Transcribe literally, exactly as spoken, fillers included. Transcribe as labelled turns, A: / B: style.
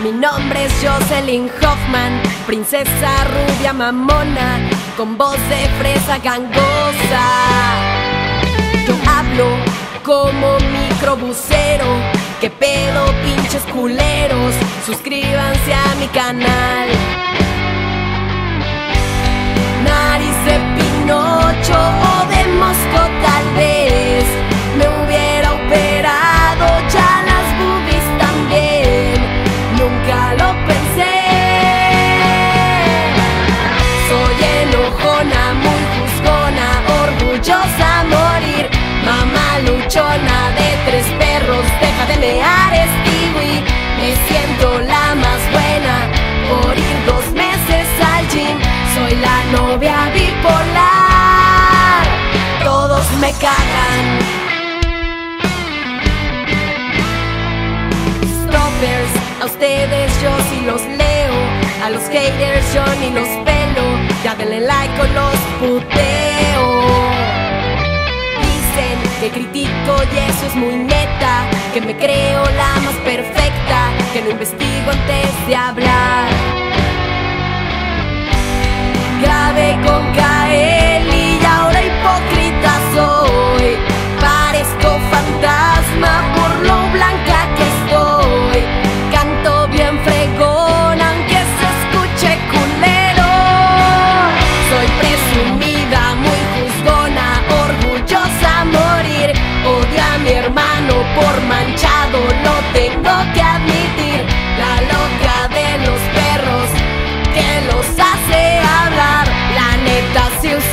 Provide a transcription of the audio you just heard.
A: Mi nombre es Jocelyn Hoffman, princesa rubia mamona, con voz de fresa gangosa. Yo hablo como microbusero. ¿Qué pedo, pinches culeros? Suscríbanse a mi canal. Nariz de Pinocho o de Mosco tal vez. Me hubiera operado ya las boobies también. Nunca lo pensé. Soy enojona, muy juzgona, orgullosa a morir. Mamá luchona de tres perros, deja de mear, Stewie. Me siento la más buena por ir dos meses al gym. Soy la novia bipolar, todos me cagan. Stoppers, a ustedes yo sí los leo. A los haters yo ni los pelo. Ya denle like o los puteo. Que critico y eso es muy neta, que me creo la más perfecta, que no investigo antes de hablar. Grabé con Kaeli y ahora hipócrita soy. Parezco fantasma por lo blanca que estoy. Canto bien fregón aunque se escuche culero. Soy presumida, muy juzgona, orgullosa a morir. Odio a mi hermano por manchado, lo tengo que admitir. La loca de los perros que los hace hablar. La neta, si